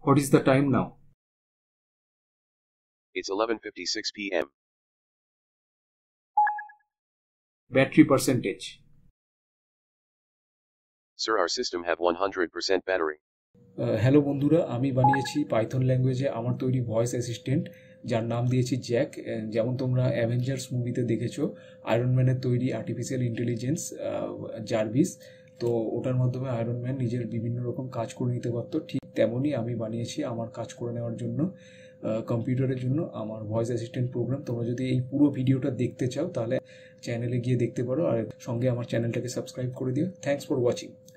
What is the time now? It's 11:56 p.m. Battery percentage. Sir, our system have 100% battery. Hello বন্ধুরা, আমি বানিয়েছি Python ল্যাঙ্গুয়েজে আমার তৈরি ভয়েস অ্যাসিস্ট্যান্ট, যার নাম দিয়েছি জ্যাক। যেমন তোমরা অ্যাভেঞ্জার্স মুভিতে দেখেছো আয়রন ম্যানের তৈরি আর্টিফিশিয়াল ইন্টেলিজেন্স জার্ভিস, তো ওটার মাধ্যমে আয়রন ম্যান নিজের বিভিন্ন রকম কাজ করে নিতে পারতো। ঠিক তেমনই আমি বানিয়েছি আমার কাজ করে নেওয়ার জন্য কম্পিউটারের জন্য আমার ভয়েস অ্যাসিস্ট্যান্ট প্রোগ্রাম। তোমরা যদি এই পুরো ভিডিওটা দেখতে চাও তাহলে চ্যানেলে গিয়ে দেখতে পারো, আর সঙ্গে আমার চ্যানেলটাকে সাবস্ক্রাইব করে দিও। Thanks for watching.